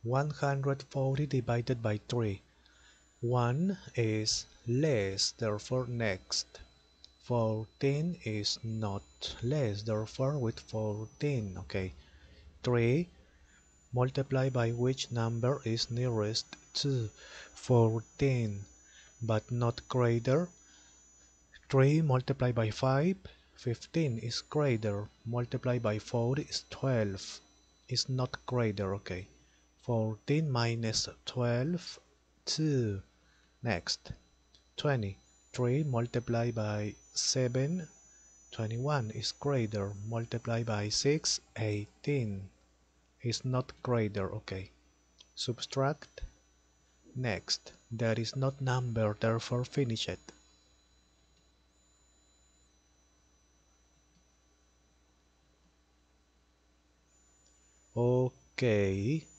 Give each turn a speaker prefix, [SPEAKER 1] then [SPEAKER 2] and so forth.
[SPEAKER 1] 140 divided by 3. 1 is less, therefore next. 14 is not less, therefore with 14. Okay. 3 multiply by which number is nearest to 14 but not greater. 3 multiply by 5, 15 is greater. Multiply by 4 is 12, is not greater. Okay. 14 minus 12, 2. Next. 20. 3 multiply by 7, 21 is greater. Multiply by 6, 18 is not greater. Okay. Subtract. Next. There is not number, therefore finish it. Okay.